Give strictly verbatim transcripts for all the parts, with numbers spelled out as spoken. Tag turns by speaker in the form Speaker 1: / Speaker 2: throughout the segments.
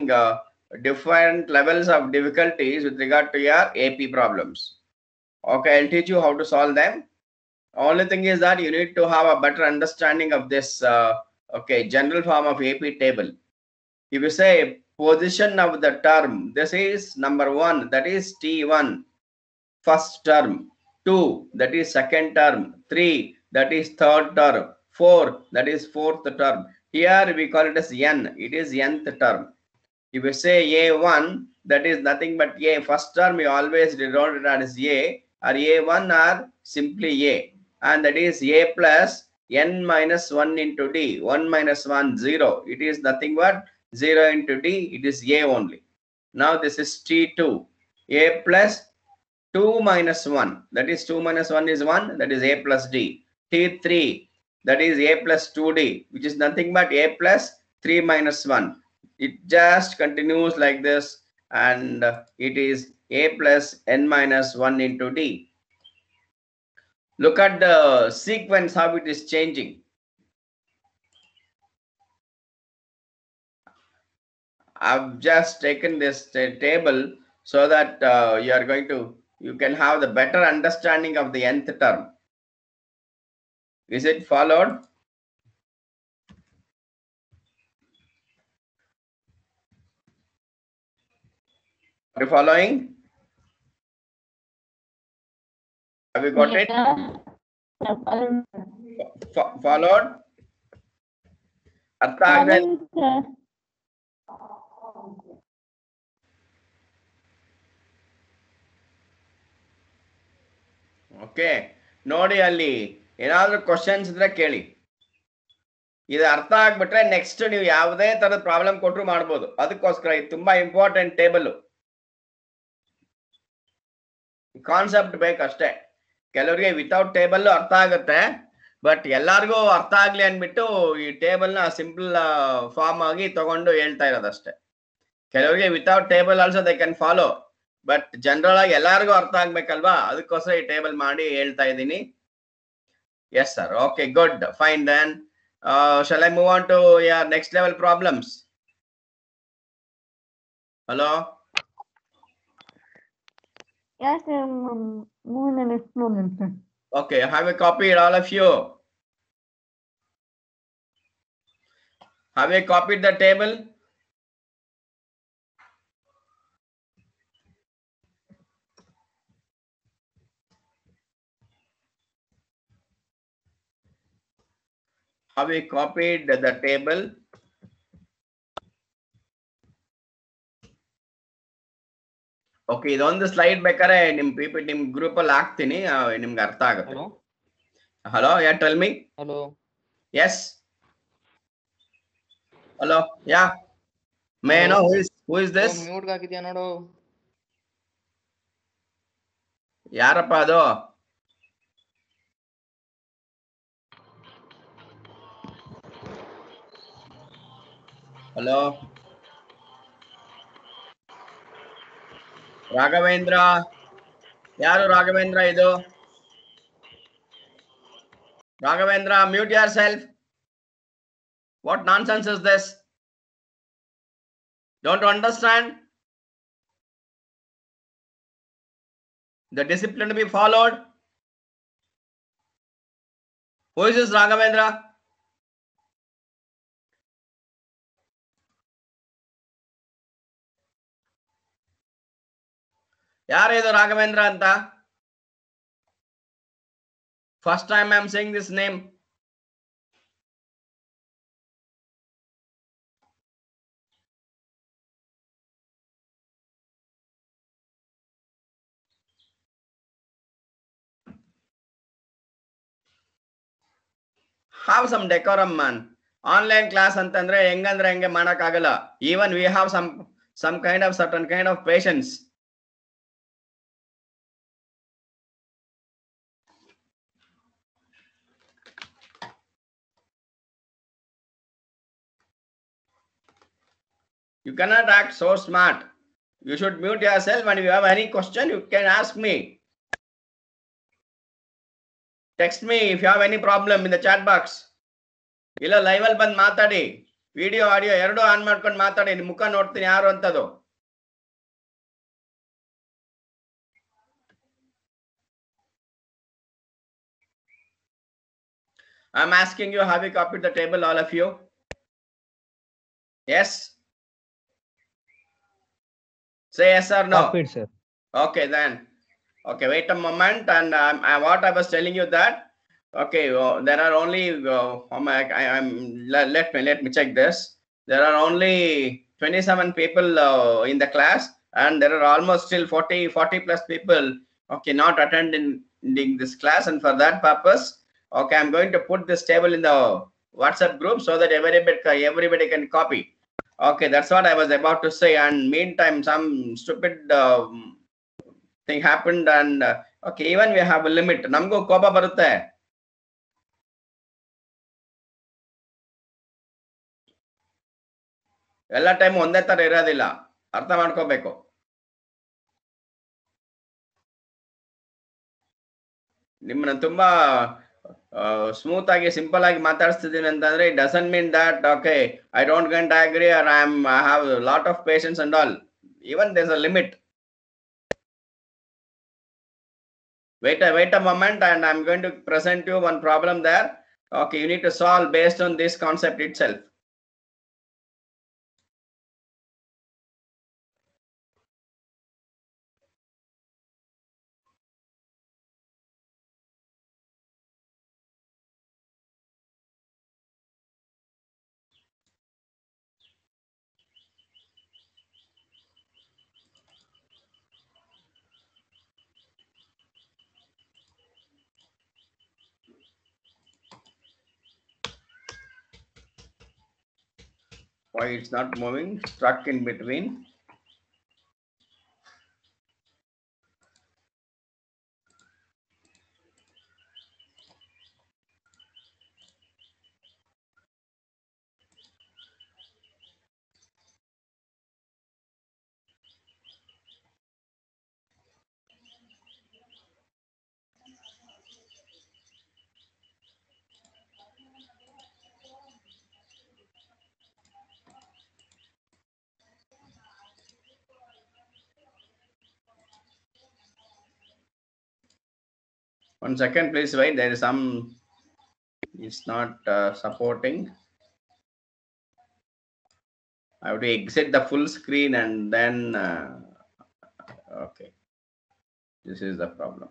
Speaker 1: uh, different levels of difficulties with regard to your A P problems. Okay, I'll teach you how to solve them. Only thing is that you need to have a better understanding of this uh, okay general form of A P table. If you say position of the term, this is number one, that is T one, first term, two, that is second term, three, that is third term, four, that is fourth term. Here we call it as N, it is nth term. If you say A one, that is nothing but A, first term you always denote it as A, or A one or simply A, and that is A plus N minus one into D, one minus one, zero. It is nothing but zero into D, it is A only. Now this is T two, A plus two minus one, that is two minus one is one, that is A plus D. T three, that is A plus two D, which is nothing but A plus three minus one. It just continues like this, and it is A plus N minus one into D. Look at the sequence, how it is changing. I've just taken this table so that uh, you are going to, you can have the better understanding of the nth term. Is it followed? Are you following? Have you got
Speaker 2: Yeah.
Speaker 1: it? F followed? Artha agde? Okay. ನೋಡಿ ಅಲ್ಲಿ ಏನಾದರೂ questions ಇದ್ರೆ ಕೇಳಿ. ಇದು ಅರ್ಥ ಆಗ್ಬಿಟ್ರೆ next ನೀವು ಯಾವುದೇ ತರದ ಪ್ರಾಬ್ಲಮ್ ಕೊಟ್ಟರು ಮಾಡ್ಬೋದು. ಅದಕ್ಕೋಸ್ಕರ ಇದು ತುಂಬಾ ಇಂಪಾರ್ಟೆಂಟ್ ಟೇಬಲ್. ಕಾನ್ಸೆಪ್ಟ್ ಬೇಕಷ್ಟೇ. ಕೆಲವರಿಗೆ ವಿತೌಟ್ ಟೇಬಲ್ ಅರ್ಥ ಆಗುತ್ತೆ, ಬಟ್ ಎಲ್ಲಾರ್ಗೂ ಅರ್ಥ ಆಗ್ಲಿ ಅನ್ಬಿಟ್ಟು ಈ ಟೇಬಲ್ ನ ಸಿಂಪಲ್ ಫಾರ್ಮ್ ಆಗಿ ತಗೊಂಡು ಹೇಳ್ತಾ ಇರೋದಷ್ಟೇ. ಕೆಲವರಿಗೆ without table also they can follow, but general ಆಗಿ ಎಲ್ಲಾರ್ಗೂ ಅರ್ಥ ಆಗ್ಬೇಕಲ್ವಾ, ಅದಕ್ಕೋಸ್ಕರ ಈ ಟೇಬಲ್ ಮಾಡಿ ಹೇಳ್ತಾ ಇದ್ದೀನಿ. Yes sir, okay, good, fine. Then shall I move on to your next level problems? Hello.
Speaker 2: Yes, um, more than a moment.
Speaker 1: Okay, have you copied, all of you? Have you copied the table? Have you copied the table? Okay, ಇದೊಂದು slide ಬೇಕಾದ್ರೆ ನಿಮ್ ಪಿಪಿ ನಿಮ್ group ಅಲ್ಲಿ ಹಾಕ್ತೀನಿ, ನಿಮ್ಗೆ ಅರ್ಥ ಆಗುತ್ತೆ. Hello, yeah tell me.
Speaker 3: Hello,
Speaker 1: yes, hello, yeah may know who is who is this?
Speaker 3: Mute ಹಾಕಿದ್ಯಾ ನೋಡು.
Speaker 1: ಯಾರಪ್ಪ ಅದು? ಹಲೋ, ರಾಘವೇಂದ್ರ. ಯಾರು ರಾಘವೇಂದ್ರ? ಇದು Raghavendra, mute yourself. What nonsense is this? Don't understand the discipline to be followed? Who is this Raghavendra? ಯಾರು ಇದು ರಾಘವೇಂದ್ರ ಅಂತ? First time I am saying this name. have some decorum, man. Online class ಅಂತಂದ್ರೆ ಹೆಂಗಂದ್ರೆ ಹೆಂಗೆ ಮಾಡಕ್ ಆಗಲ್ಲ. Even we have some some kind of certain kind of patience. You cannot act so smart. You should mute yourself, and if you have any question, you can ask me. Text me if you have any problem in the chat box. ಇಲ್ಲ live ಅಲ್ಲಿ ಬಂದು ಮಾತಾಡಿ. Video audio ಎರಡು on ಮಾಡ್ಕೊಂಡು ಮಾತಾಡಿ, ನಿಮ್ ಮುಖ ನೋಡ್ತೀನಿ ಯಾರು ಅಂತದು. I'm asking you, have you copied the table, all of you? Yes? Say yes or no.
Speaker 3: Copied, sir.
Speaker 1: Okay, then. Okay, wait a moment. And um, I, what I was telling you that, okay, uh, there are only, uh, um, I, I, I'm, let, let me, let me check this. There are only twenty-seven people uh, in the class, and there are almost still forty, forty plus people, okay, not attending this class. And for that purpose, okay, I'm going to put this table in the WhatsApp group so that everybody, everybody can copy. Okay, that's what I was about to say. And meantime, some stupid uh, thing happened, and uh, okay, even we have a limit. Namgo kopa barutte. ಎಲ್ಲ time ಒಂದೇ ತರ ಇರೋದಿಲ್ಲ, ಅರ್ಥ ಮಾಡ್ಕೋಬೇಕು. ನಿಮ್ಮನ್ನ ತುಂಬಾ smooth ಆಗಿ simple ಆಗಿ ಮಾತಾಡ್ತಿದ್ದೀನಿ ಅಂತಂದ್ರೆ it doesn't mean that okay I don't get agree or I am I have lot of patience and all. Even there is a limit. Wait a, wait a moment, and I'm going to present you one problem there. Okay, you need to solve based on this concept itself. Why it's not moving? Stuck in between. One second, please wait. There is some, it's not uh, supporting. I have to exit the full screen and then, uh, okay. This is the problem.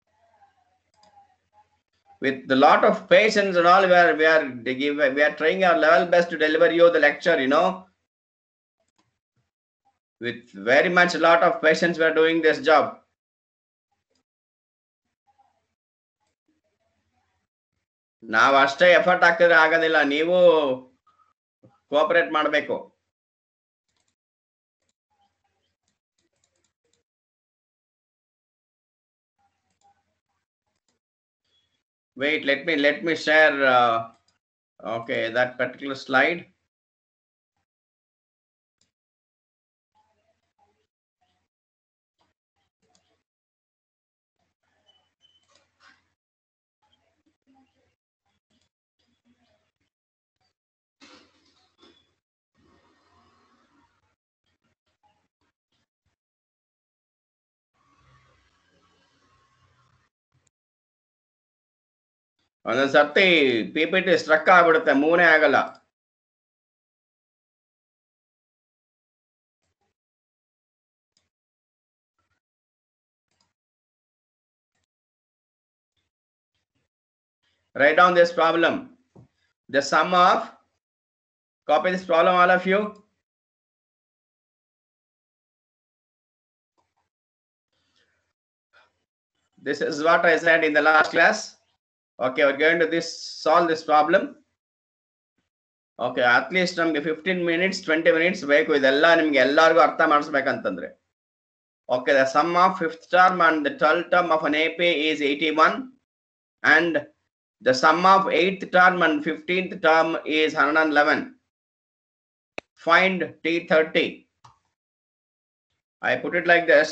Speaker 1: With a lot of patience and all, we are, we are, we are trying our level best to deliver you the lecture, you know. With very much a lot of patience, we are doing this job. ನಾವು ಅಷ್ಟೇ effort ಹಾಕಿದ್ರೆ ಆಗೋದಿಲ್ಲ, ನೀವು cooperate ಮಾಡಬೇಕು. Wait, let me let me share uh, okay, that particular slide. ಒಂದೊಂದು ಸರ್ತಿ P P T struck ಆಗ್ಬಿಡುತ್ತೆ, ಮೂವೇ ಆಗಲ್ಲ. Write down this problem. The sum of, copy this problem, all of you. This is what I said in the last class. Okay, we're going to this solve this problem. Okay, at least ನಮ್ಗೆ fifteen minutes, twenty minutes ಬೇಕು. ಇದೆಲ್ಲ ನಿಮ್ಗೆ ಎಲ್ಲರಿಗೂ ಅರ್ಥ ಮಾಡಿಸ್ಬೇಕಂತಂದ್ರೆ. Okay, the sum of fifth term and the twelfth term of an A P is eighty-one, and the sum of eighth term and fifteenth term is one hundred eleven. Find T thirty. I put it like this.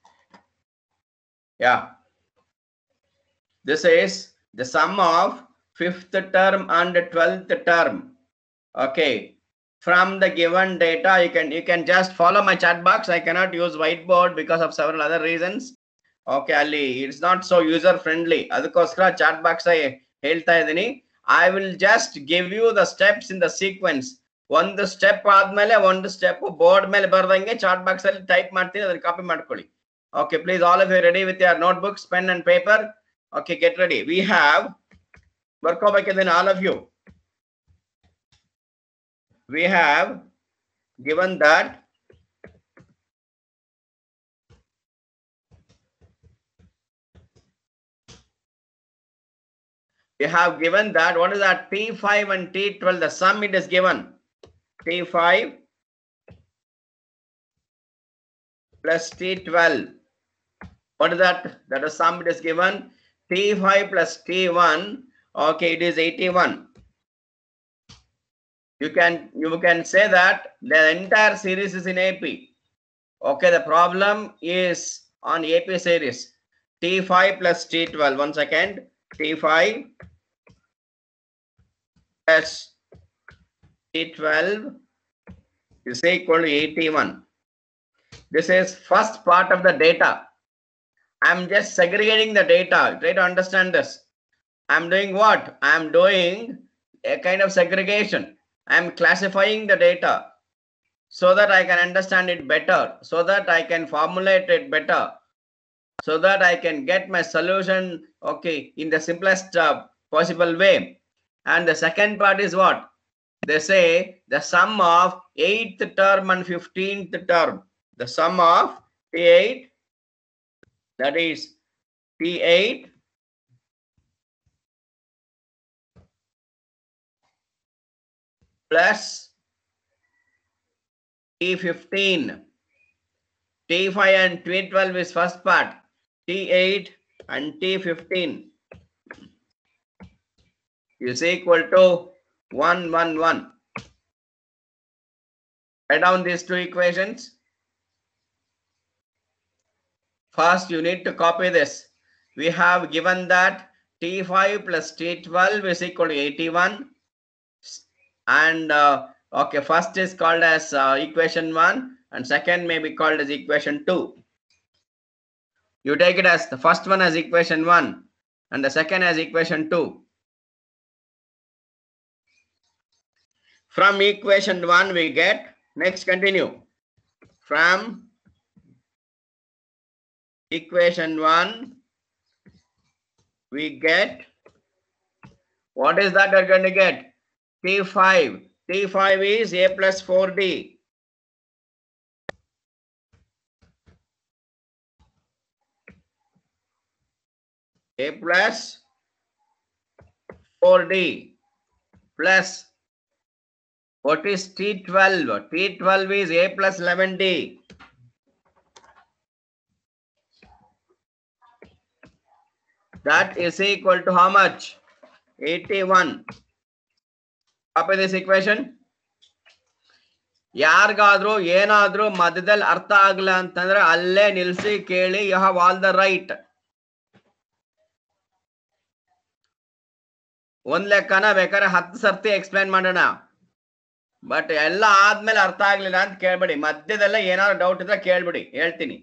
Speaker 1: Yeah. This is the sum of fifth term and twelfth term. Okay, from the given data, you can you can just follow my chat box. I cannot use whiteboard because of several other reasons. Okay, Ali, it's not so user friendly. Adukoskara chat box I helta idini. I will just give you the steps in the sequence. One the step admele one step board mele bardange chat box alli type martini adana copy ಮಾಡ್ಕೊಳ್ಳಿ. Okay, please all of you ready with your notebooks, pen and paper. Okay, get ready. We have work then all of you. We have given that we have given that what is that T five and T twelve, the sum it is given T five plus T twelve. What is that? That is sum it is given T five plus T one. Okay, it is eighty-one. You can you can say that the entire series is in A P. Okay, the problem is on A P series. T five plus T twelve. One second. T five plus T twelve is equal to eighty-one. This is first part of the data. I'm just segregating the data. Try to understand this. I'm doing what? I'm doing a kind of segregation. I'm classifying the data so that I can understand it better, so that I can formulate it better, so that I can get my solution, okay, in the simplest uh, possible way. And the second part is what? They say the sum of eighth term and fifteenth term. The sum of T eight, that is T eight plus T fifteen. T five and T twelve is first part. T eight and T fifteen is equal to one, one, one. Write down these two equations. First, you need to copy this. We have given that T five plus T twelve is equal to eighty-one. And uh, okay, first is called as uh, equation one, and second may be called as equation two. You take it as the first one as equation one and the second as equation two. From equation one we get, next continue. From equation one we get, what is that we're going to get? T five. T five is A plus four D. A plus four D plus what is T twelve? T twelve is A plus eleven D. That is equal to how much? eighty-one. Copy this equation. ಯಾರಿಗಾದ್ರೂ ಏನಾದ್ರೂ ಮಧ್ಯದಲ್ಲಿ ಅರ್ಥ ಆಗಲ್ಲ ಅಂತಂದ್ರೆ ಅಲ್ಲೇ ನಿಲ್ಸಿ ಕೇಳಿ. You have all the right. ಒಂದ್ ಲೆಕ್ಕನ ಬೇಕಾದ್ರೆ ಹತ್ತು ಸರ್ತಿ ಎಕ್ಸ್ಪ್ಲೈನ್ ಮಾಡೋಣ, ಬಟ್ ಎಲ್ಲ ಆದ್ಮೇಲೆ ಅರ್ಥ ಆಗ್ಲಿಲ್ಲ ಅಂತ ಕೇಳ್ಬಿಡಿ. ಮಧ್ಯದಲ್ಲೇ ಏನಾದ್ರು ಡೌಟ್ ಇದ್ರೆ ಕೇಳ್ಬಿಡಿ, ಹೇಳ್ತೀನಿ.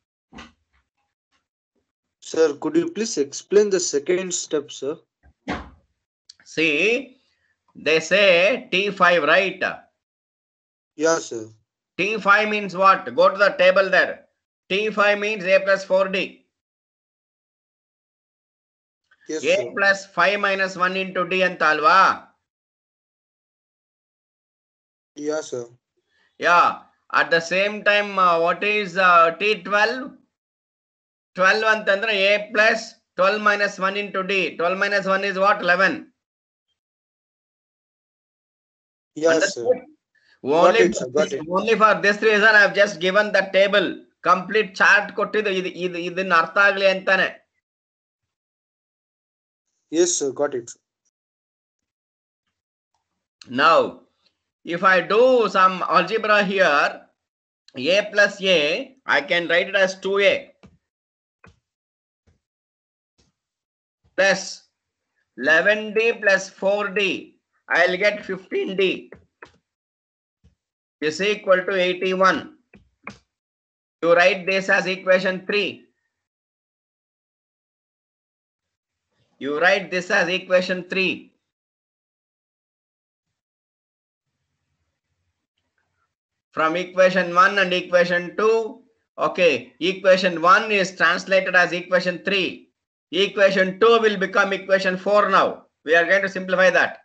Speaker 3: Sir, could you please explain the second step, sir?
Speaker 1: See, they say T five, right?
Speaker 3: Yeah, sir.
Speaker 1: T five means what? Go to the table there. T five means A plus four D.
Speaker 3: Yes,
Speaker 1: A
Speaker 3: sir.
Speaker 1: plus five minus one into D anta alva?
Speaker 3: Yeah, sir.
Speaker 1: Yeah. At the same time, uh, what is uh, T twelve? twelve antandre A plus twelve minus one into D. twelve minus one is what? eleven.
Speaker 3: Yes,
Speaker 1: Understood?
Speaker 3: sir.
Speaker 1: Only,
Speaker 3: Got it, sir. Got it.
Speaker 1: only for this reason I have just given the table. Complete chart ಕೊಟ್ಟಿದ್ದು ಇದು ಇದು ಇದನ್ನ ಅರ್ಥ ಆಗ್ಲಿ ಅಂತಾನೆ.
Speaker 3: Yes, sir. Got it.
Speaker 1: Now, if I do some algebra here, A plus A, I can write it as two A plus eleven D plus four D, I'll get fifteen D is equal to eighty-one. You write this as equation three. You write this as equation three. From equation one and equation two, okay, equation one is translated as equation three. Equation two will become equation four now. We are going to simplify that.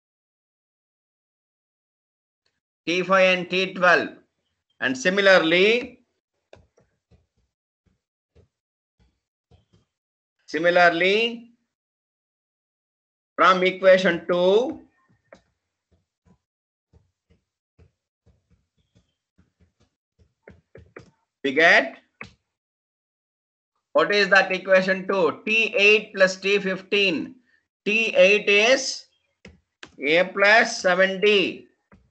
Speaker 1: T five and T twelve. And similarly, similarly, from equation two, we get, what is that equation two? T eight plus T fifteen. T eight is A plus seven D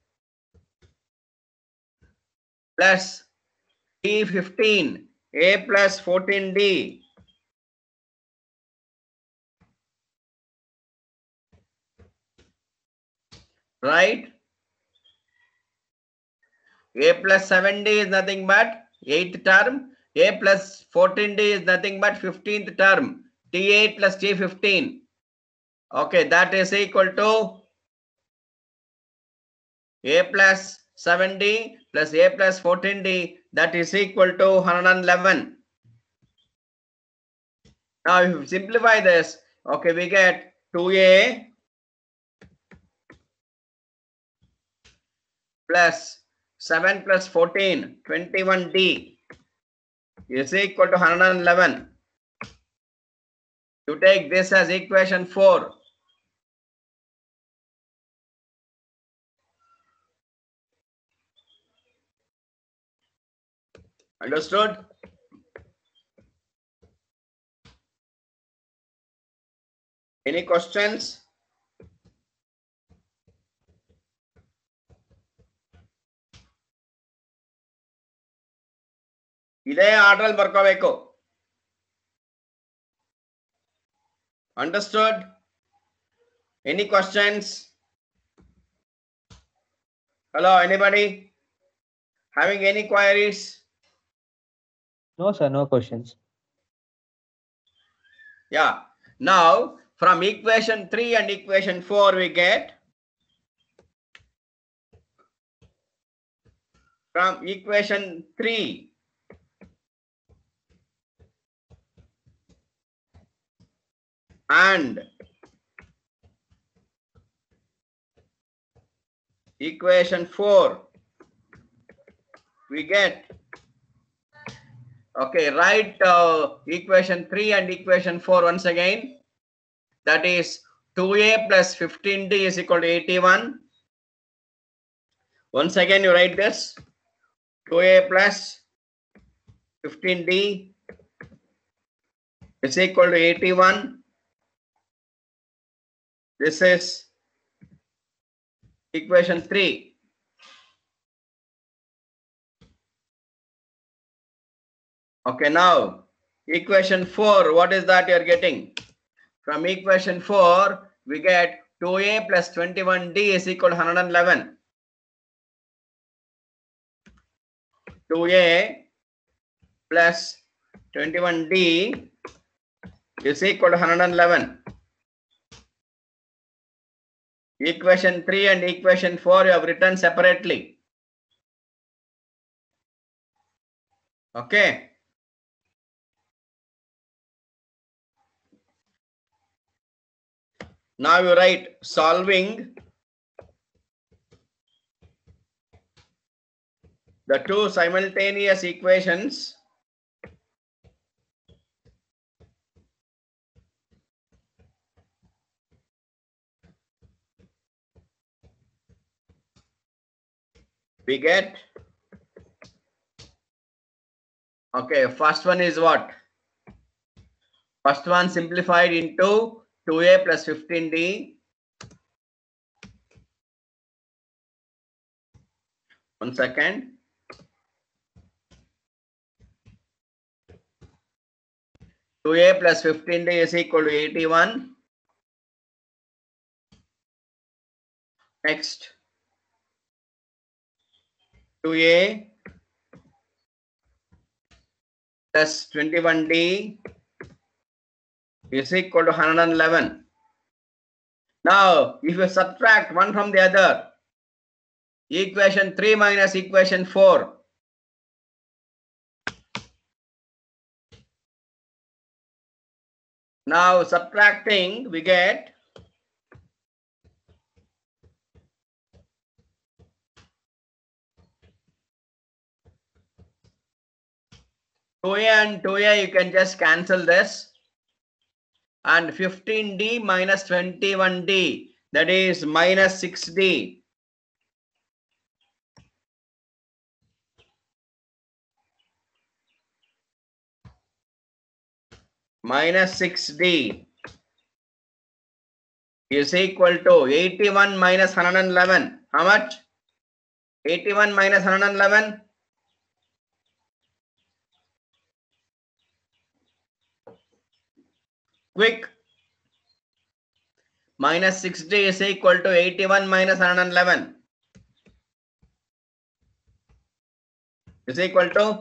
Speaker 1: plus T fifteen, A plus fourteen D. Right? A plus seven D is nothing but eighth term. A plus fourteen D is nothing but fifteenth term. T eight plus T fifteen. Okay, that is equal to A plus seven D plus A plus fourteen D. That is equal to one hundred eleven. Now, if you simplify this, okay, we get two A plus seven plus fourteen, twenty-one D is equal to one hundred eleven. You take this as equation four. Understood? Any questions? ಇದೇ order ಬರ್ಕೋಬೇಕು. Understood? Any questions? Hello, anybody having any queries?
Speaker 4: No, sir, no questions.
Speaker 1: Yeah. Now, from equation three and equation four, we get, from equation three, and equation four, we get, okay, write uh, equation three and equation four once again. That is two A plus fifteen D is equal to eighty-one. Once again, you write this, two A plus fifteen D is equal to eighty-one. This is equation three. Okay, now equation four, what is that you are getting? From equation four, we get two A plus twenty-one D is equal to one hundred eleven. two A plus twenty-one D is equal to one hundred eleven. Equation three and equation four you have written separately. Okay. Now you write solving the two simultaneous equations we get, okay, first one is what? First one simplified into two A plus fifteen D one second. two A plus fifteen D is equal to eighty-one. Next, two A plus twenty-one D is equal to one hundred eleven. Now, if you subtract one from the other, equation three minus equation four. Now, subtracting, we get two A and two A, you can just cancel this. And fifteen D minus twenty-one D, that is minus six D. Minus six D is equal to eighty-one minus one hundred eleven. How much? eighty-one minus one hundred eleven. Quick. Minus six D is equal to eighty-one minus one hundred eleven. Is equal to?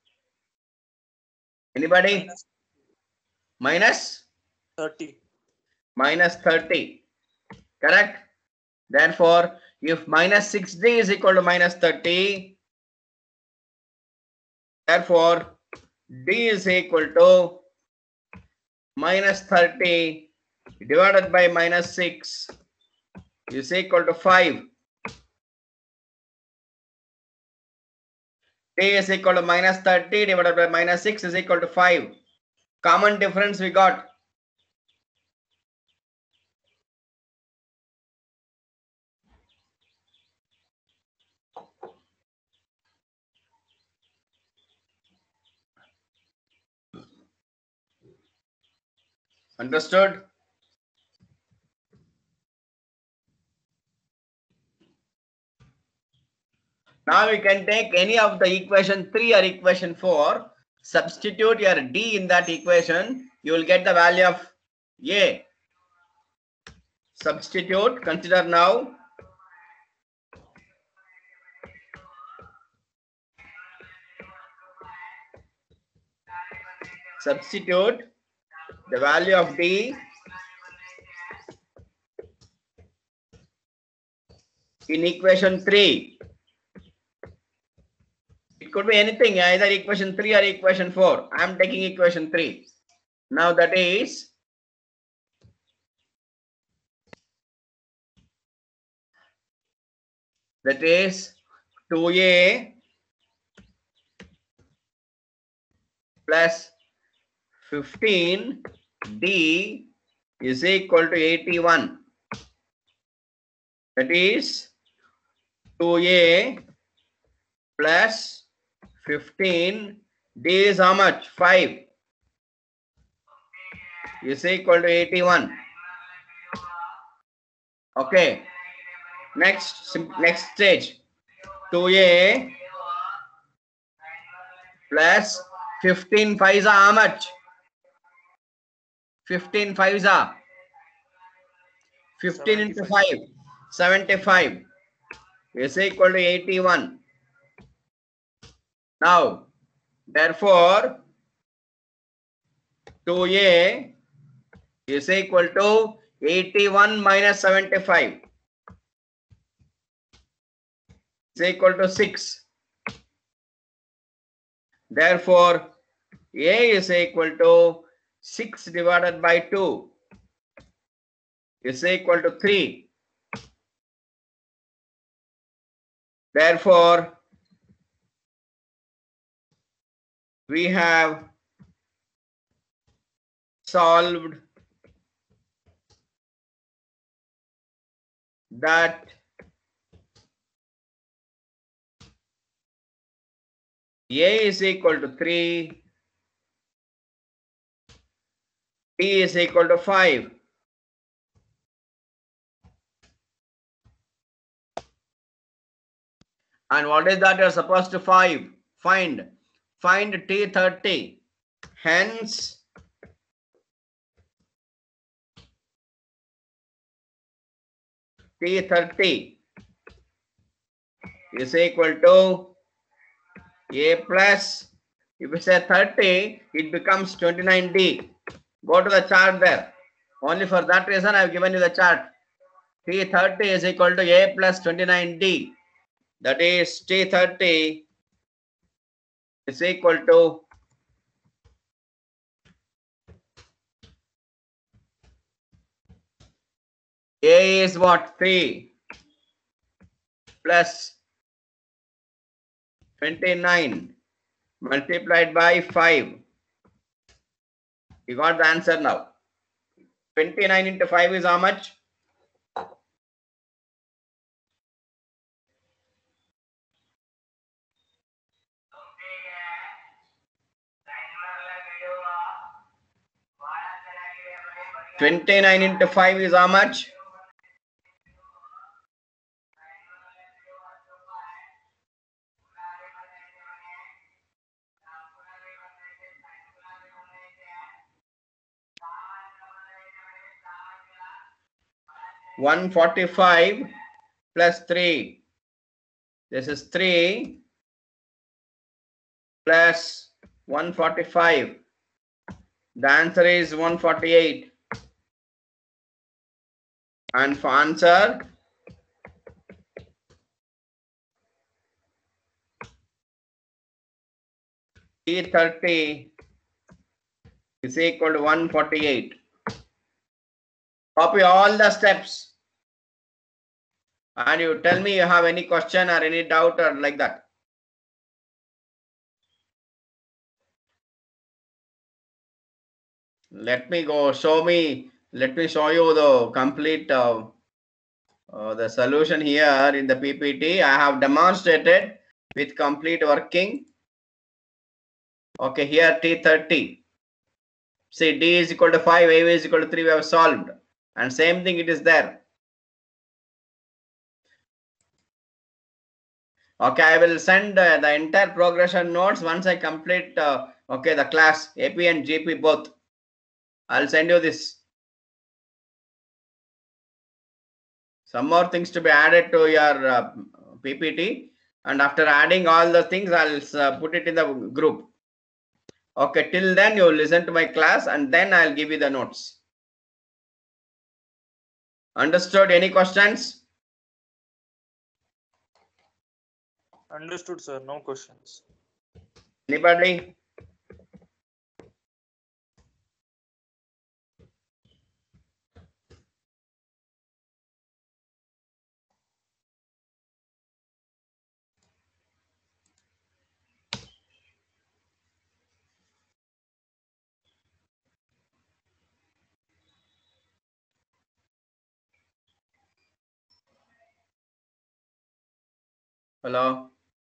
Speaker 1: Anybody? Minus?
Speaker 3: thirty.
Speaker 1: Minus thirty. Correct? Therefore, if minus six D is equal to minus thirty, therefore, D is equal to minus thirty divided by minus six is equal to five. D is equal to minus thirty divided by minus six is equal to five. Common difference we got. Understood? Now we can take any of the equation three or equation four, substitute your D in that equation, you will get the value of A. Substitute, consider now. Substitute the value of D in equation three. It could be anything, either equation three or equation four. I am taking equation three. Now that is that is two A plus fifteen D is equal to eighty-one. That is two A plus fifteen, D is how much? five is equal to eighty-one. Okay. Next, next stage. two A plus fifteen fives are how much? fifteen fives are fifteen into five, seventy-five is equal to eighty-one. Now, therefore, two A is equal to eighty-one minus seventy-five is equal to six. Therefore, A is equal to six divided by two is equal to three. Therefore, we have solved that A is equal to three, D is equal to five. And what is that you are supposed to five? Find. Find T thirty. Hence, T thirty is equal to A plus, if you say thirty, it becomes twenty-nine D. Go to the chart there. Only for that reason I have given you the chart. T thirty is equal to A plus twenty-nine D. That is T thirty is equal to A is what? three plus twenty-nine multiplied by five. You got the answer now. twenty-nine into five is how much? twenty-nine into five is how much? one forty-five plus three. This is three plus one forty-five. The answer is one forty-eight. And for answer, T thirty is equal to one forty-eight. Copy all the steps. And you tell me you have any question or any doubt or like that. Let me go, show me, let me show you the complete, uh, uh, the solution here in the P P T. I have demonstrated with complete working. Okay, here T thirty. See, D is equal to five, A is equal to three, we have solved. And same thing it is there. Okay, I will send uh, the entire progression notes once I complete, uh, okay, the class, A P and G P both. I'll send you this. Some more things to be added to your uh, P P T. And after adding all the things, I'll uh, put it in the group. Okay, till then you listen to my class and then I'll give you the notes. Understood? Any questions?
Speaker 5: Understood, sir. No questions.
Speaker 1: Anybody? Hello?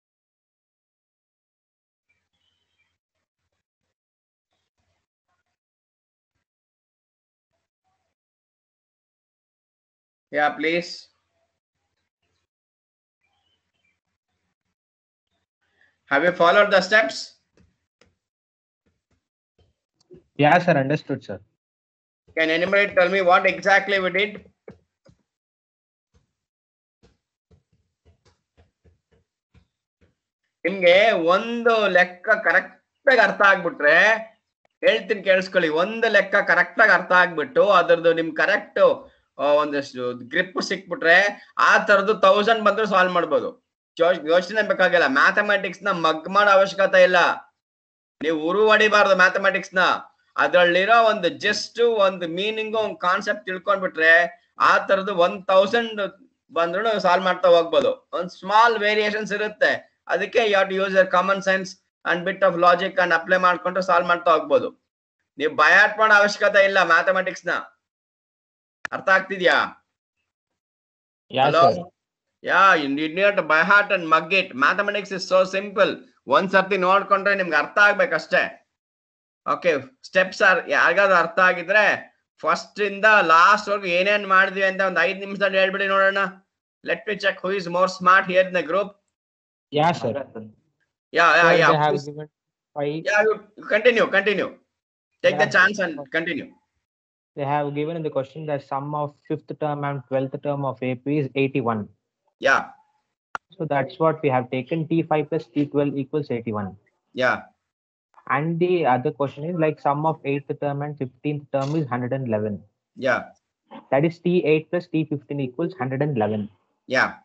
Speaker 1: Yeah, please. Have you followed the steps?
Speaker 4: Yeah, sir. Understood, sir.
Speaker 1: Can anybody tell me what exactly we did? ನಿಮ್ಗೆ ಒಂದು ಲೆಕ್ಕ correct ಆಗಿ ಅರ್ಥ ಆಗ್ಬಿಟ್ರೆ ಹೇಳ್ತೀನಿ ಕೇಳಿಸ್ಕೊಳ್ಳಿ. ಒಂದು ಲೆಕ್ಕ ಕರೆಕ್ಟ್ ಆಗಿ ಅರ್ಥ ಆಗ್ಬಿಟ್ಟು ಅದ್ರದ್ದು ನಿಮ್ ಕರೆಕ್ಟ್ ಒಂದಷ್ಟು ಗ್ರಿಪ್ ಸಿಕ್ಬಿಟ್ರೆ ಆ ತರದ್ದು ತೌಸಂಡ್ ಬಂದ್ರೆ ಸಾಲ್ವ್ ಮಾಡ್ಬೋದು. ಯೋಚನೆ ಬೇಕಾಗಿಲ್ಲ. ಮ್ಯಾಥಮೆಟಿಕ್ಸ್ ನ ಮಗ್ ಮಾಡೋ ಅವಶ್ಯಕತೆ ಇಲ್ಲ. ನೀವು ಉರು ಹೊಡಿಬಾರ್ದು ಮ್ಯಾಥಮೆಟಿಕ್ಸ್ ನ. ಅದ್ರಲ್ಲಿರೋ ಒಂದು ಜಸ್ಟ್ ಒಂದು ಮೀನಿಂಗ್ ಒಂದು ಕಾನ್ಸೆಪ್ಟ್ ತಿಳ್ಕೊಂಡ್ಬಿಟ್ರೆ ಆ ತರದ್ದು ಒನ್ ತೌಸಂಡ್ ಬಂದ್ರು ಸಾಲ್ವ್ ಮಾಡ್ತಾ ಹೋಗ್ಬೋದು. ಒಂದ್ ಸ್ಮಾಲ್ ವೇರಿಯೇಷನ್ಸ್ ಇರುತ್ತೆ. ಅದಕ್ಕೆ you have to use your common sense and bit of logic and apply ಮಾಡ್ಕೊಂಡ್ರೆ ಸಾಲ್ವ್ ಮಾಡ್ತಾ ಹೋಗ್ಬೋದು. ನೀವು ಬಯಾಟ್ ಮಾಡೋ ಅವಶ್ಯಕತೆ ಇಲ್ಲ ಮ್ಯಾಥಮೆಟಿಕ್ಸ್ ನ. ಅರ್ಥ ಆಗ್ತಿದ್ಯಾ? Hello? Yeah you need not by heart and mug it. Mathematics is so simple. ಒಂದ್ ಸರ್ತಿ ನೋಡ್ಕೊಂಡ್ರೆ ನಿಮ್ಗೆ ಅರ್ಥ ಆಗ್ಬೇಕಷ್ಟೇ. ಓಕೆ, ಸ್ಟೆಪ್ಸ್ ಆರ್ ಯಾರಿಗಾದ್ರು ಅರ್ಥ ಆಗಿದ್ರೆ ಫಸ್ಟ್ ಇಂದ ಲಾಸ್ಟ್ ವರ್ಗು ಏನೇನ್ ಮಾಡಿದ್ವಿ ಅಂತ ಒಂದ್ ಐದ್ ನಿಮಿಷದಲ್ಲಿ ಹೇಳ್ಬಿಡಿ ನೋಡೋಣ. Let me check who is more smart here in the group.
Speaker 4: Yeah, sir.
Speaker 1: Yeah, yeah,
Speaker 4: Sir,
Speaker 1: yeah.
Speaker 4: they have
Speaker 1: Please.
Speaker 4: given five.
Speaker 1: Yeah, you continue, continue. Take
Speaker 4: Yeah.
Speaker 1: the chance and continue.
Speaker 4: They have given in the question that sum of fifth term and twelfth term of A P is eighty-one.
Speaker 1: Yeah,
Speaker 4: So that's what we have taken. T five plus T twelve equals eighty-one.
Speaker 1: yeah,
Speaker 4: And the other question is like sum of eighth term and fifteenth term is one hundred eleven.
Speaker 1: yeah,
Speaker 4: That is T eight plus T fifteen equals one hundred eleven.
Speaker 1: yeah,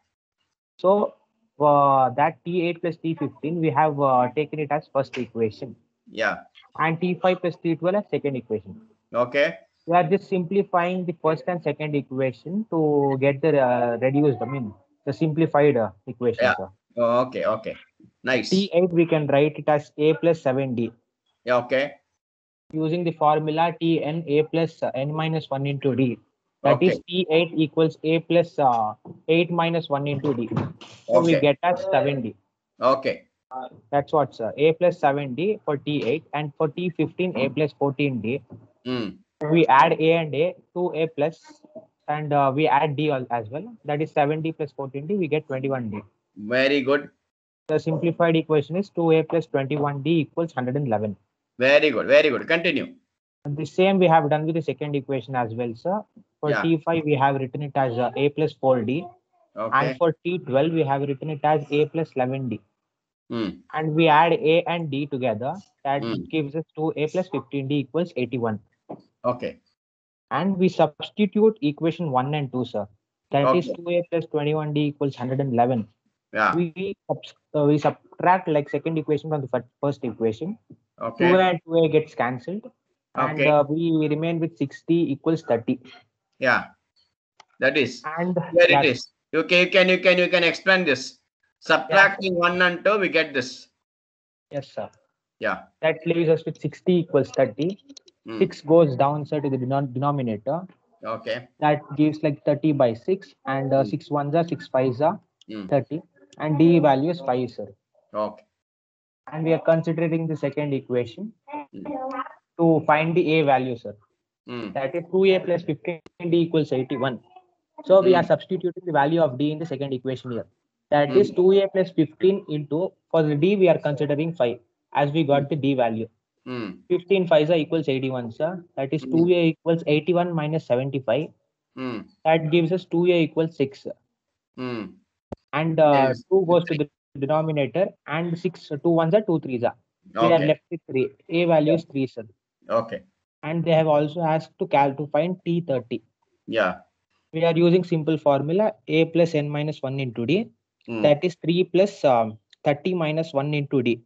Speaker 4: So uh, that T eight plus T fifteen, we have uh, taken it as first equation.
Speaker 1: yeah.
Speaker 4: And T five plus T twelve as second equation.
Speaker 1: Okay,
Speaker 4: We are just simplifying the first and second equation to get the uh, reduced, I mean, the simplified uh, equation.
Speaker 1: Yeah.
Speaker 4: Sir.
Speaker 1: oh, okay, okay. Nice.
Speaker 4: T eight, we can write it as A plus seven D.
Speaker 1: Yeah, okay,
Speaker 4: Using the formula Tn A plus uh, n minus one into D. That
Speaker 1: Okay.
Speaker 4: is T eight equals A plus uh, eight minus one into D. So we
Speaker 1: okay,
Speaker 4: get as seven D.
Speaker 1: okay,
Speaker 4: That's what, sir. A plus seven D for T eight, and for T fifteen, A plus fourteen D.
Speaker 1: mm.
Speaker 4: We add A and A to A plus, and uh, we add D al- as well. That is seven D plus fourteen D. We get twenty-one D.
Speaker 1: Very good,
Speaker 4: The simplified equation is two A plus twenty-one D equals one hundred eleven.
Speaker 1: very good, very good. Continue.
Speaker 4: And the same we have done with the second equation as well, sir. For
Speaker 1: Yeah.
Speaker 4: T five, we have written it as uh, A plus four D.
Speaker 1: Okay,
Speaker 4: And for T twelve, we have written it as A plus eleven D.
Speaker 1: mm.
Speaker 4: And we add A and D together. That
Speaker 1: Mm.
Speaker 4: gives us two A plus fifteen D equals eighty-one.
Speaker 1: Okay,
Speaker 4: And we substitute equation one and two, sir. That is
Speaker 1: Okay.
Speaker 4: two A plus twenty-one D equals one hundred eleven.
Speaker 1: yeah,
Speaker 4: We, subs- uh, we subtract like second equation from the fir- first equation. two
Speaker 1: okay,
Speaker 4: A and two A gets cancelled. And
Speaker 1: Okay.
Speaker 4: uh, we remain with sixty equals thirty.
Speaker 1: yeah. That is
Speaker 4: And
Speaker 1: where
Speaker 4: yeah,
Speaker 1: it is. You can, you can, you can, you can explain this. Subtracting one and two, we get this.
Speaker 4: yes, sir.
Speaker 1: Yeah.
Speaker 4: That leaves us with sixty equals thirty.
Speaker 1: Mm.
Speaker 4: six goes down, sir, to the denom- denominator.
Speaker 1: Okay.
Speaker 4: That gives like thirty by six. And uh,
Speaker 1: Mm.
Speaker 4: six ones are six fives are
Speaker 1: Mm.
Speaker 4: thirty. And D value is five, sir.
Speaker 1: Okay.
Speaker 4: And we are considering the second equation
Speaker 1: Mm.
Speaker 4: to find the A value, sir.
Speaker 1: Mm.
Speaker 4: That is two A plus fifteen D equals eighty-one. So we are
Speaker 1: Mm.
Speaker 4: substituting the value of D in the second equation here. That
Speaker 1: Mm.
Speaker 4: is two A plus fifteen into, for the D we are considering five, as we got the D value.
Speaker 1: Mm.
Speaker 4: fifteen fives are equals eighty-one, sir. That is
Speaker 1: Mm.
Speaker 4: two A equals eighty-one minus seventy-five.
Speaker 1: Mm.
Speaker 4: That gives us two A equals six, sir.
Speaker 1: Mm.
Speaker 4: And uh,
Speaker 1: Yes.
Speaker 4: two goes to the denominator, and six, two ones are two threes are. We are
Speaker 1: Okay.
Speaker 4: left with three. A value is three, sir.
Speaker 1: Okay.
Speaker 4: And they have also asked to cal to find T thirty.
Speaker 1: Yeah.
Speaker 4: We are using simple formula A plus n minus one into D.
Speaker 1: Mm.
Speaker 4: That is three plus um, thirty minus one into D.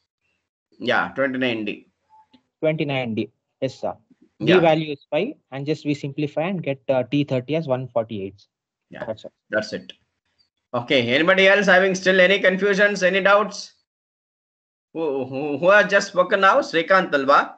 Speaker 1: Yeah. twenty-nine D.
Speaker 4: twenty-nine D. Yes, sir. D
Speaker 1: Yeah.
Speaker 4: value is five, and just we simplify and get uh, T thirty as one hundred forty-eight.
Speaker 1: Yeah.
Speaker 4: That's it.
Speaker 1: That's it. Okay. Anybody else having still any confusions, any doubts? Who, who, who has just spoken now? Srikanth Talva.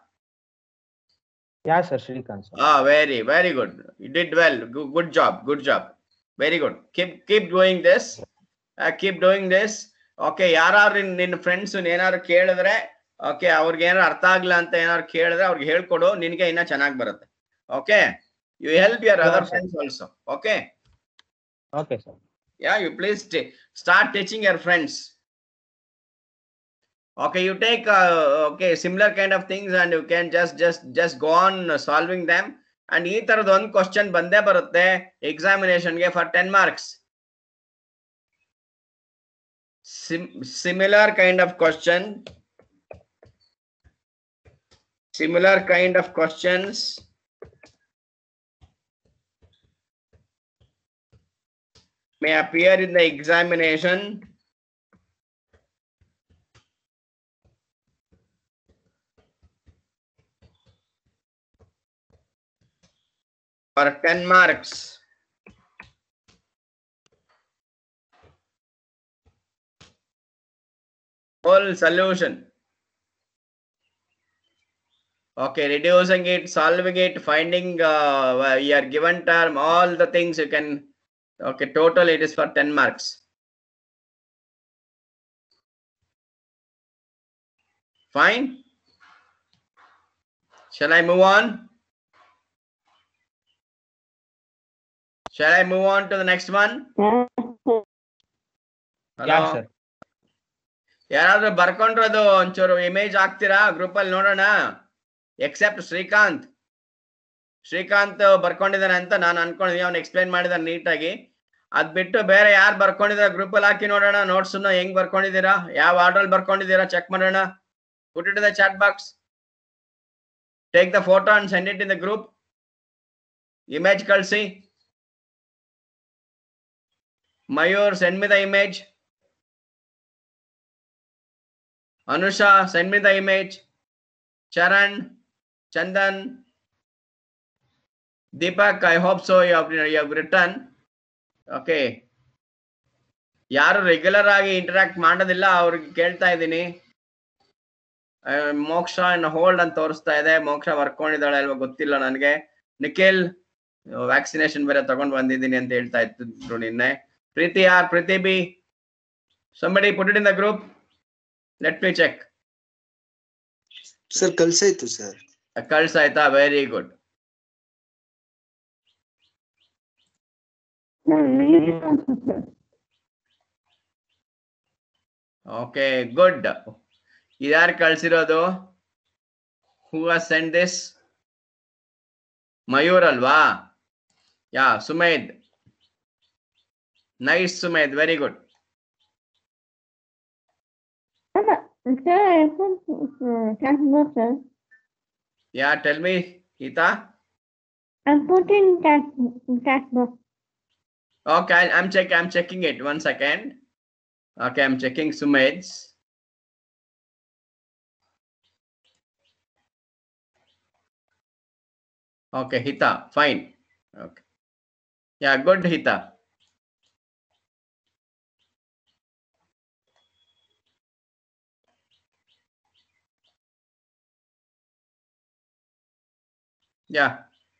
Speaker 4: Yeah, sir. Shrikant, sir.
Speaker 1: Ah, very, very good. You did well. Good, good job. Good job. Very good. Keep, keep doing this. Uh, keep doing this. Okay. ಯಾರು ನಿನ್ನ friends ಏನಾದ್ರು ಕೇಳಿದ್ರೆ okay ಅವ್ರಿಗೆ ಏನಾರು ಅರ್ಥ ಆಗ್ಲ ಅಂತ ಏನಾದ್ರು ಕೇಳಿದ್ರೆ ಅವ್ರಿಗೆ ಹೇಳ್ಕೊಡು, ನಿನ್ಗೆ ಇನ್ನ ಚೆನ್ನಾಗಿ ಬರುತ್ತೆ. Okay, you help your
Speaker 4: Sure,
Speaker 1: other
Speaker 4: sir.
Speaker 1: Friends also. Okay,
Speaker 4: Okay, sir.
Speaker 1: yeah, you please t- start teaching your friends. Okay, you take uh, okay similar kind of things and you can just just just go on solving them. And ಈ ತರದ ಒಂದು question ಬಂದೇ ಬರುತ್ತೆ ಎಕ್ಸಾಮಿನೇಷನ್ಗೆ for ten marks. Similar kind of question, similar kind of questions may appear in the examination for ten marks. Full solution. Okay, reducing it, solving it, finding uh, your given term, all the things you can. Okay, total it is for ten marks. Fine. Shall I move on? Shall I move on to the next one?
Speaker 2: Yes, sir.
Speaker 4: Yeah, sir.
Speaker 1: ಯಾರಾದ್ರೂ ಬರ್ಕೊಂಡ್ರದು ಒಂಚೂರು image ಹಾಕ್ತೀರಾ group ಅಲ್ಲಿ ನೋಡೋಣ, accept Srikanth. Srikanth ಬರ್ಕೊಂಡಿದ್ದಾನೆ ಅಂತ ನಾನು ಅನ್ಕೊಂಡಿದ್ದೀನಿ. ಅವ್ನು explain ಮಾಡಿದಾನೆ ನೀಟಾಗಿ. ಅದ್ ಬಿಟ್ಟು ಬೇರೆ ಯಾರು ಬರ್ಕೊಂಡಿದ್ದೀರಾ ಗ್ರೂಪ್ ಅಲ್ಲಿ ಹಾಕಿ ನೋಡೋಣ. ನೋಟ್ಸ್ ಹೆಂಗ್ ಬರ್ಕೊಂಡಿದ್ದೀರಾ, ಯಾವ ಆರ್ಡರ್ ಬರ್ಕೊಂಡಿದ್ದೀರಾ ಚೆಕ್ ಮಾಡೋಣ. Put it in the chat box. Take the photo and send it in the group. Image ಕಳಿಸಿ. Mayur, send me the image. Anusha, send me the image. Charan, Chandan, Deepak, I hope so you have, you have written. Okay. ಯಾರು regular ಆಗಿ interact ಮಾಡೋದಿಲ್ಲ ಅವ್ರಿಗೆ ಕೇಳ್ತಾ ಇದ್ದೀನಿ. ಮೋಕ್ಷ ಇನ್ನು hold ಅಂತ ತೋರಿಸ್ತಾ ಇದೆ. ಮೋಕ್ಷ ಬರ್ಕೊಂಡಿದ್ದಾಳೆ ಅಲ್ವಾ ಗೊತ್ತಿಲ್ಲ ನನಗೆ. ನಿಖಿಲ್, ವ್ಯಾಕ್ಸಿನೇಷನ್ ಬೇರೆ ತಗೊಂಡ್ ಬಂದಿದ್ದೀನಿ ಅಂತ ಹೇಳ್ತಾ ಇತ್ತು ನಿನ್ನೆ. Preethi R Preethi B, somebody put it in the group. Let me check.
Speaker 3: Sir ಕಳ್ಸಾಯ್ತು ಸರ್.
Speaker 1: ಕಳ್ಸಾಯ್ತಾ? Very good. Okay good. ಇದ್ಯಾರು ಕಳ್ಸಿರೋದು? Who has send this? Mayur ಅಲ್ವಾ? Yeah, Sumedh. Nice Sumedh, very good.
Speaker 2: Sir, I put uh, chat box, sir.
Speaker 1: Yeah, tell me Geeta.
Speaker 2: I put in chat chat box.
Speaker 1: Okay, I'm check. I'm checking it. One second. Okay, I'm checking Sumed's. Okay, Hita, fine. Okay. Yeah, good, Hita. Yeah.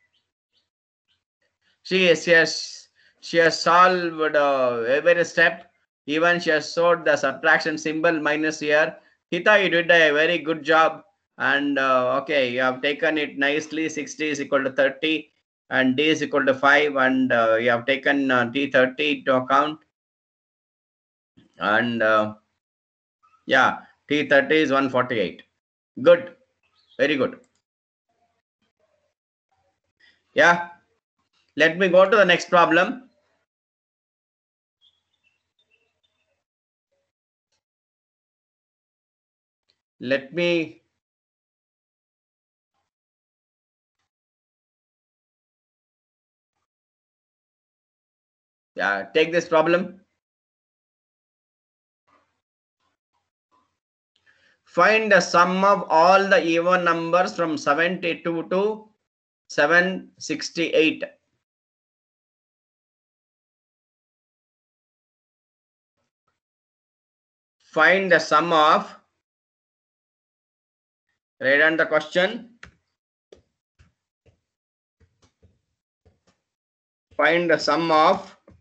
Speaker 1: She is, she has, she has solved uh, every step. Even she has showed the subtraction symbol minus here. Hita, you did a very good job. And uh, okay, you have taken it nicely. sixty is equal to thirty and D is equal to five. And uh, you have taken uh, T thirty into account. And uh, yeah, T thirty is one forty-eight. Good. Very good. Yeah. Let me go to the next problem. Let me yeah, take this problem. Find the sum of all the even numbers from seventy-two to seven sixty-eight. Find the sum of, write down the question. Find the sum of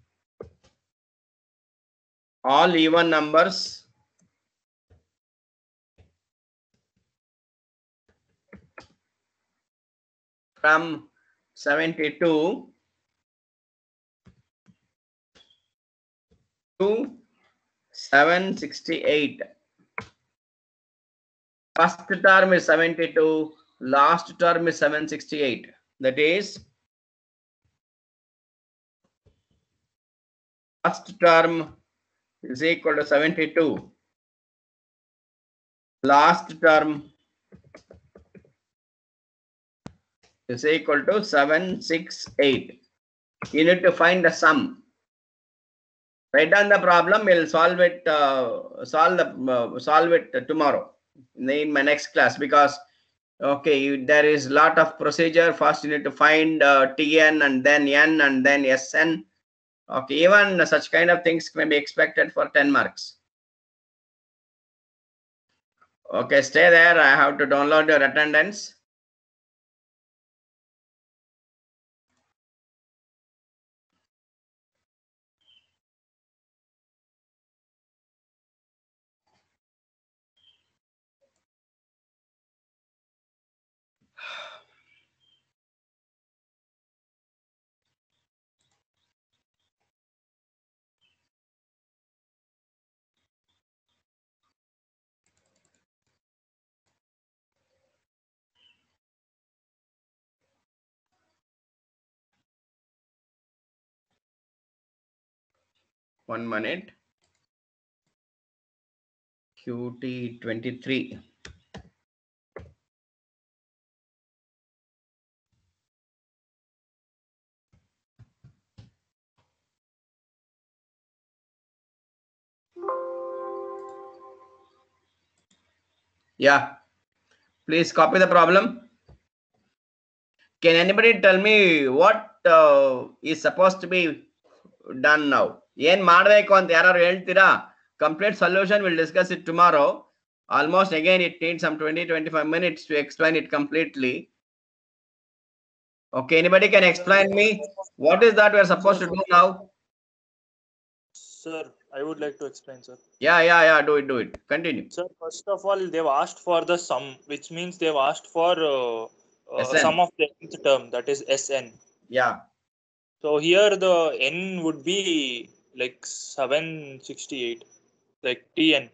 Speaker 1: all even numbers from seventy-two to seven sixty-eight. First term is seventy-two, last term is seven sixty-eight. That is, first term is equal to seventy-two. Last term is equal to seven sixty-eight. You need to find the sum. Write down the problem. We'll solve it. Uh, solve the uh, solve it tomorrow in my next class, because okay, you, there is lot of procedure. First, you need to find uh, Tn and then n and then Sn. Okay, even such kind of things may be expected for ten marks. Okay, stay there. I have to download your attendance. One minute. Q T twenty-three. Yeah. Please copy the problem. Can anybody tell me what uh, is supposed to be done now? Yen madbeku anta yararu heltira? Complete solution, we'll discuss it tomorrow. Almost again, it needs some twenty to twenty-five minutes to explain it completely. Okay, anybody can explain me what is that we're supposed to do now?
Speaker 5: Sir, I would like to explain, sir.
Speaker 1: Yeah, yeah, yeah, do it, do it. Continue.
Speaker 5: Sir, first of all, they've asked for the sum, which means they've asked for uh, uh,
Speaker 1: S N.
Speaker 5: sum of the nth term, that is S N.
Speaker 1: Yeah,
Speaker 5: So here the N would be like seven sixty-eight, like T N.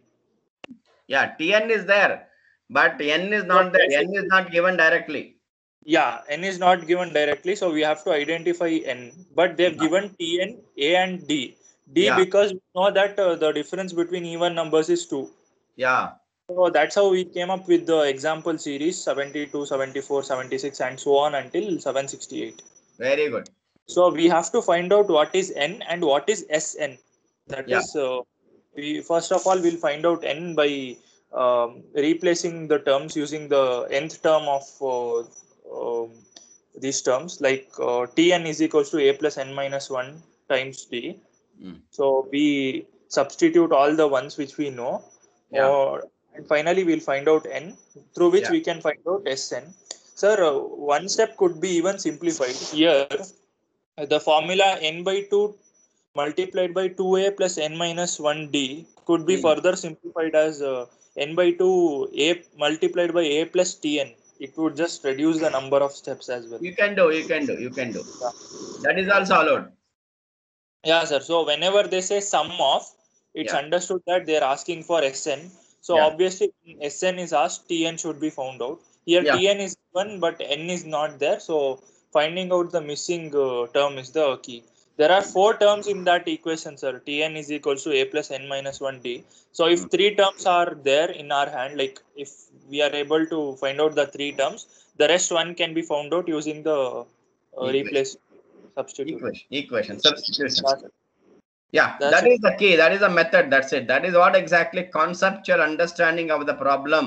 Speaker 1: yeah, T N is there, but N is
Speaker 5: So
Speaker 1: not there. N
Speaker 5: basically-
Speaker 1: is not given directly.
Speaker 5: Yeah, N is not given directly, so we have to identify N. But they've
Speaker 1: Yeah.
Speaker 5: given T N, A and D. D
Speaker 1: Yeah.
Speaker 5: because we know that uh, the difference between even numbers is two.
Speaker 1: Yeah,
Speaker 5: So that's how we came up with the example series seventy-two, seventy-four, seventy-six and so on until seven sixty-eight.
Speaker 1: very good.
Speaker 5: So we have to find out what is N and what is S N. That
Speaker 1: Yeah.
Speaker 5: is, uh, we first of all we'll find out N by um, replacing the terms using the nth term of uh, um, these terms, like uh, Tn is equals to a plus n minus one times d.
Speaker 1: Mm.
Speaker 5: So we substitute all the ones which we know,
Speaker 1: Yeah.
Speaker 5: or and finally we'll find out n, through which
Speaker 1: Yeah.
Speaker 5: we can find out Sn. Sir, uh, one step could be even simplified. Here, the formula n by two multiplied by two a plus n minus one d could be
Speaker 1: Hmm.
Speaker 5: further simplified as uh, n by two a multiplied by a plus tn. It would just reduce the number of steps as well.
Speaker 1: You can do, you can do, you can do.
Speaker 5: Yeah.
Speaker 1: That is also allowed.
Speaker 5: Yeah, sir. So whenever they say sum of, it's
Speaker 1: Yeah.
Speaker 5: understood that they're asking for Sn. So
Speaker 1: Yeah.
Speaker 5: obviously, when Sn is asked, Tn should be found out. Here
Speaker 1: Yeah.
Speaker 5: Tn is given, but N is not there. So finding out the missing uh, term is the key. There are four terms in that equation, sir. Tn is equals to a plus n minus one d. So if
Speaker 1: Hmm.
Speaker 5: three terms are there in our hand, like if we are able to find out the three terms, the rest one can be found out using the uh,
Speaker 1: Equation.
Speaker 5: replace substitute.
Speaker 1: Equation, equation, substitution.
Speaker 5: Yeah, sir.
Speaker 1: Yeah,
Speaker 5: That's
Speaker 1: that
Speaker 5: it.
Speaker 1: is the key. That is the method. That's it. That is what exactly conceptual understanding of the problem.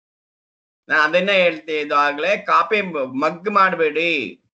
Speaker 1: ನಾನು ಅದನ್ನೇ ಹೇಳ್ತಿದ್ದು ಆಗ್ಲೇ copy ಮಗ್ ಮಾಡಬೇಡಿ,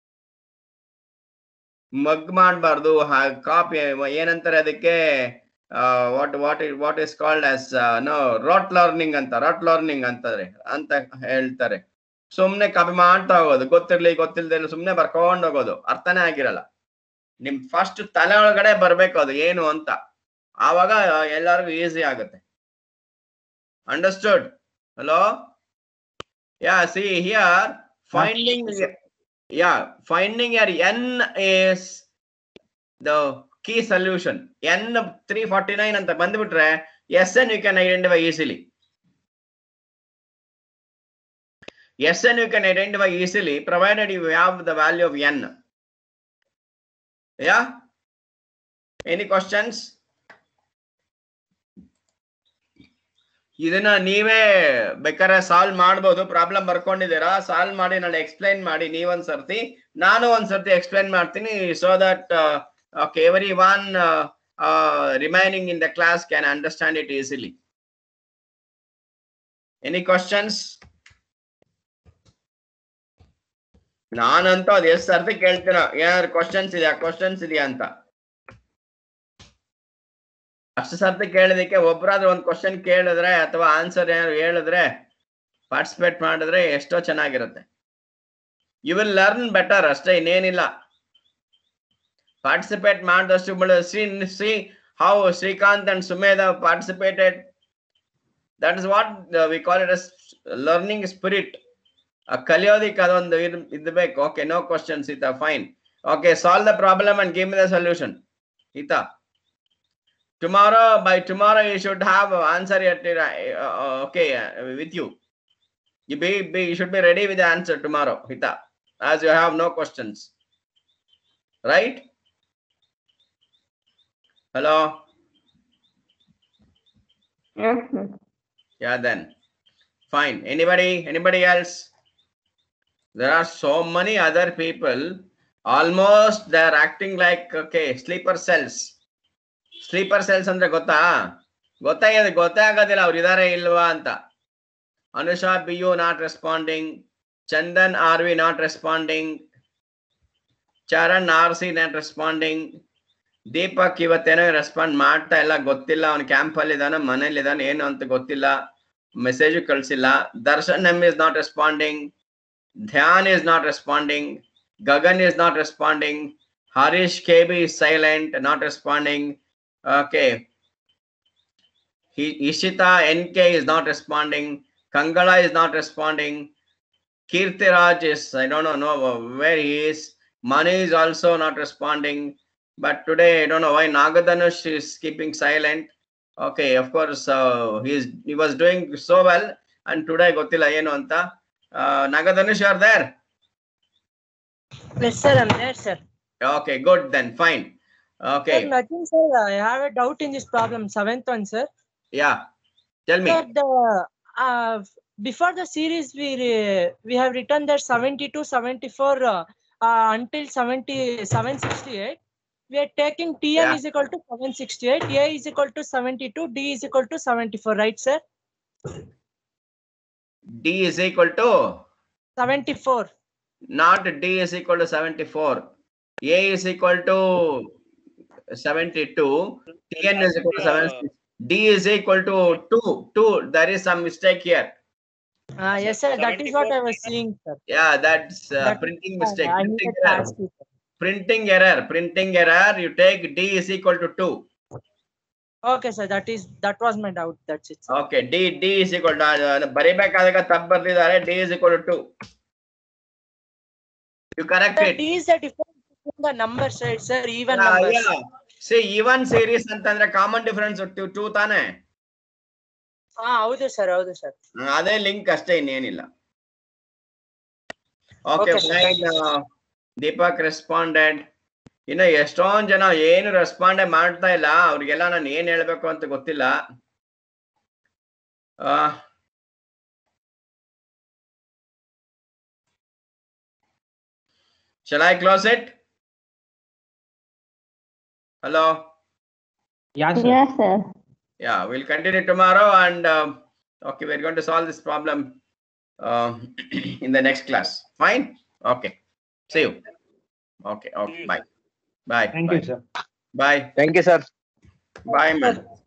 Speaker 1: ಮಗ್ ಮಾಡಬಾರ್ದು. Copy ಏನಂತಾರೆ ಅದಕ್ಕೆ, what what what is called as no rote learning ಅಂತ, rote learning ಅಂತಾರೆ ಅಂತ ಹೇಳ್ತಾರೆ. ಸುಮ್ನೆ ಕಾಪಿ ಮಾಡ್ತಾ ಹೋಗೋದು, ಗೊತ್ತಿರ್ಲಿ ಗೊತ್ತಿಲ್ದೆ ಸುಮ್ನೆ ಬರ್ಕೊಂಡ್ ಹೋಗೋದು, ಅರ್ಥನೇ ಆಗಿರಲ್ಲ. ನಿಮ್ ಫಸ್ಟ್ ತಲೆ ಒಳಗಡೆ ಬರ್ಬೇಕು ಅದು ಏನು ಅಂತ, ಆವಾಗ ಎಲ್ಲರಿಗೂ ಈಸಿ ಆಗುತ್ತೆ. Understood? Hello? Yeah, see here finding, yeah finding your N is the key solution. N three forty nine ಅಂತ ಬಂದ್ಬಿಟ್ರೆ yes N you can identify easily. Yes N you can identify easily provided you have the value of N. Yeah, any questions? ಇದನ್ನ ನೀವೇ ಬೇಕಾದ್ರೆ solve ಮಾಡ್ಬೋದು. Problem ಬರ್ಕೊಂಡಿದ್ದೀರಾ, solve ಮಾಡಿ ನಾಳೆ explain ಮಾಡಿ ನೀವೊಂದ್ ಸರ್ತಿ, ನಾನು ಒಂದ್ ಸರ್ತಿ ಎಕ್ಸ್ಪ್ಲೈನ್ ಮಾಡ್ತೀನಿ. So that okay every one remaining in the class can understand it easily. Any questions? ನಾನಂತೂ ಅದ್ ಎಷ್ಟು ಸರ್ತಿ ಕೇಳ್ತೀನೋ, ಏನಾದ್ರು ಕ್ವಶನ್ಸ್ ಇದೆಯಾ ಕ್ವಶನ್ಸ್ ಇದೆಯಾ ಅಂತ. ಅಷ್ಟು ಸರ್ತಿ ಕೇಳೋದಕ್ಕೆ ಒಬ್ರಾದ್ರೂ ಒಂದ್ ಕ್ವಶನ್ ಕೇಳಿದ್ರೆ ಅಥವಾ ಆನ್ಸರ್ ಏನಾದ್ರು ಹೇಳಿದ್ರೆ, ಪಾರ್ಟಿಸಿಪೇಟ್ ಮಾಡಿದ್ರೆ ಎಷ್ಟೋ ಚೆನ್ನಾಗಿರುತ್ತೆ. ಯು ವಿಲ್ ಲರ್ನ್ ಬೆಟರ್, ಅಷ್ಟೇ, ಇನ್ನೇನಿಲ್ಲ. ಪಾರ್ಟಿಸಿಪೇಟ್ ಮಾಡಿದಷ್ಟು see see how Srikanth and Sumedha participated. That is what we call it as learning spirit. ಕಲಿಯೋದಿಕ್ಕೆ ಅದೊಂದು ಇದ್ಬೇಕು. ಓಕೆ, ನೋ ಕ್ವಶನ್ಸ್ ಇತ, fine. Okay, solve the problem and give me the solution. ಇತ tomorrow, by tomorrow you should have answer at uh, okay uh, with you. You be, be you should be ready with the answer tomorrow, Hita, as you have no questions, right? Hello?
Speaker 2: Yes, sir.
Speaker 1: Yeah, then. Fine. Anybody? Anybody else? There are so many other people. Almost they are acting like, okay, sleeper cells. Sleeper cells ಅಂದ್ರೆ ಗೊತ್ತಾ ಗೊತ್ತಾಗಿದೆ ಗೊತ್ತಾಗೋದಿಲ್ಲ ಅವ್ರು ಇದಾರೆ ಇಲ್ವಾ ಅಂತ. Anusha B U not responding. Chandan R V not responding. Charan R C not responding. Deepak ಇವತ್ತೇನೋ respond ಮಾಡ್ತಾ ಇಲ್ಲ ಗೊತ್ತಿಲ್ಲ ಅವ್ನು ಕ್ಯಾಂಪ್ ಅಲ್ಲಿ ಇದಾನ ಮನೇಲಿ ಇದಾನ ಏನು ಅಂತ ಗೊತ್ತಿಲ್ಲ ಮೆಸೇಜ್ ಕಳ್ಸಿಲ್ಲ. Darshan M is not responding. Dhyan is not responding. Gagan is not responding. Harish K B is silent, not responding. Okay. He, Ishita N K is not responding. Kangala is not responding. Kirtiraj is, I don't know, know where he is. Mani is also not responding. But today, I don't know why Nagadanush is keeping silent. Okay, of course, uh, he, is, he was doing so well. And today, Gotila Yenu Anta. Uh, Nagadanush, you are there?
Speaker 6: Yes, sir, I'm there, sir.
Speaker 1: Okay, good then, fine. Okay,
Speaker 6: Sir, nothing, sir. I have a doubt in this problem. Seventh one, sir.
Speaker 1: yeah, tell me.
Speaker 6: Sir, the uh, before the series, we re- we have written that seventy-two, seventy-four uh, uh, until seventy-seven sixty-eight. We are taking T n
Speaker 1: Yeah.
Speaker 6: is equal to seven sixty-eight, A is equal to seventy-two, D is equal to seventy-four, right, sir?
Speaker 1: D is equal to,
Speaker 6: seventy-four.
Speaker 1: not D is equal to seventy-four. A is equal to seventy-two. T n is equal to seven. D is equal to two. two. There is some mistake here.
Speaker 6: Uh, yes, sir. That is what I was seeing, sir.
Speaker 1: Yeah, that's uh,
Speaker 6: That-
Speaker 1: printing mistake.
Speaker 6: I
Speaker 1: Printing
Speaker 6: needed to
Speaker 1: error.
Speaker 6: ask you, sir.
Speaker 1: Printing error. Printing error. You take D is equal to two.
Speaker 6: Okay, sir. That is that was my doubt. That's it, sir.
Speaker 1: Okay, D D is equal to uh, ಬರಿಬೇಕಾದಾಗ ತಪ್ಪು ಬರ್ತಿದ್ದಾರೆ. D is equal to two. You correct
Speaker 6: Sir,
Speaker 1: it.
Speaker 6: D is the difference between the numbers, right, sir? Even
Speaker 1: Yeah,
Speaker 6: numbers.
Speaker 1: yeah. See, even series ಅಂತಂದ್ರೆ common difference two ತಾನೆ.
Speaker 6: ಹಾ ಹೌದು sir ಹೌದು sir.
Speaker 1: ಅದೇ link ಅಷ್ಟೇ ಇನ್ನೇನಿಲ್ಲ. Okay
Speaker 6: Okay, sir.
Speaker 1: Fine. Deepak responded. ಇನ್ನು ಎಷ್ಟೊಂದ್ ಜನ ಏನು ರೆಸ್ಪಾಂಡೇ ಮಾಡ್ತಾ ಇಲ್ಲ. ಅವ್ರಿಗೆಲ್ಲ ನಾನು ಏನ್ ಹೇಳ್ಬೇಕು ಅಂತ ಗೊತ್ತಿಲ್ಲ. ಆ Shall I close it? Hello?
Speaker 4: Yeah, sir.
Speaker 2: Yes, sir.
Speaker 1: Yeah, we'll continue tomorrow and um, okay, we're going to solve this problem uh, in the next class. Fine? Okay. See you. Okay, okay. Bye. Bye.
Speaker 4: Thank
Speaker 1: Bye.
Speaker 4: you, sir.
Speaker 1: Bye.
Speaker 7: Thank you, sir.
Speaker 1: Bye, man.